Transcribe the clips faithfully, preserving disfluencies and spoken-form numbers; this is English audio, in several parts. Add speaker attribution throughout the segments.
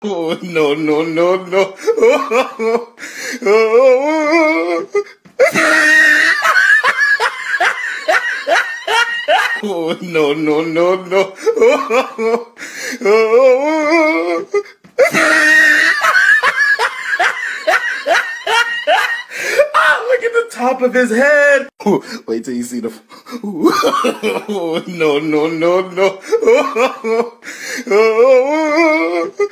Speaker 1: Oh, no, no, no, no. Oh, oh, oh. Oh, no, no, no, no. Oh, oh, oh. Ah, look at the top of his head. Ooh, wait till you see the... Ooh. Oh, no, no, no, no. Oh, oh, oh.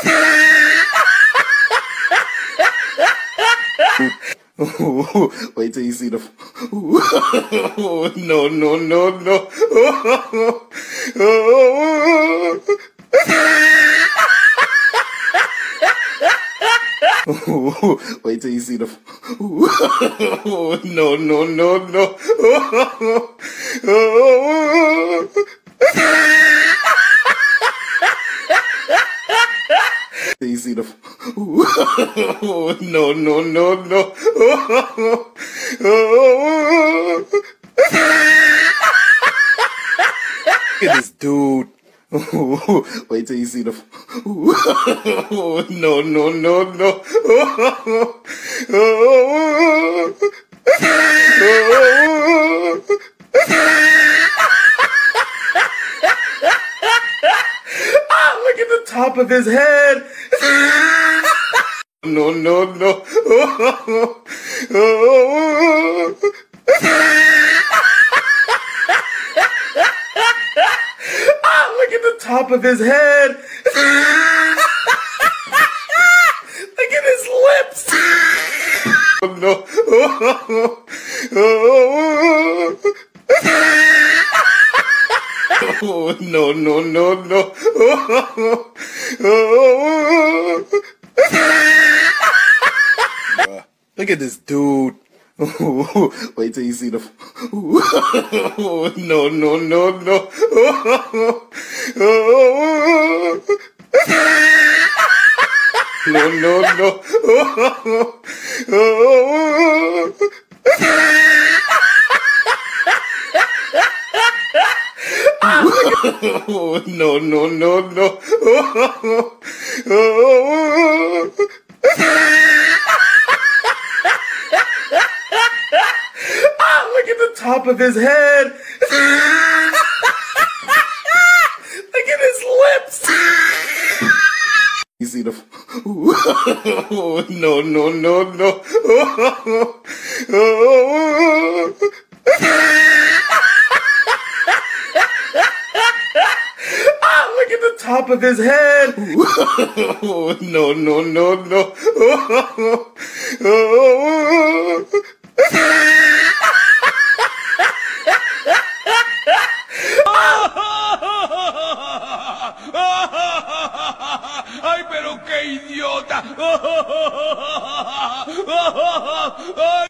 Speaker 1: Ooh, wait till you see the... Ooh. Oh, no, no, no, no. Oh, oh, oh. Ooh, wait till you see the... Ooh. Oh, no, no, no, no. Oh, oh, oh. You see the... Ooh. Oh, no, no, no, no. Oh, oh, oh. Look at this dude. Ooh, wait till you see the... Ooh. Oh, no, no, no, no. Oh, oh, oh. Oh, ah, look at the top of his head. No, no, no. Oh, oh, oh. Ah, look at the top of his head. Look at his lips. Oh, no. Oh, oh, oh. Oh, no, no, no, no. Oh, oh, oh. Uh, look at this dude. Ooh, wait till you see the... Ooh. Oh, no, no, no, no. Oh, oh, oh. No, no, no. Oh, oh, oh. Oh, no, no, no, no. Oh, oh, oh. Ah, look at the top of his head. Look at his lips. You see the... Ooh. Oh, no, no, no, no. Oh, oh, oh. Ah, look at the top of his head. Oh, no, no, no, no. Oh, oh, oh.
Speaker 2: ¡Ay, pero qué idiota!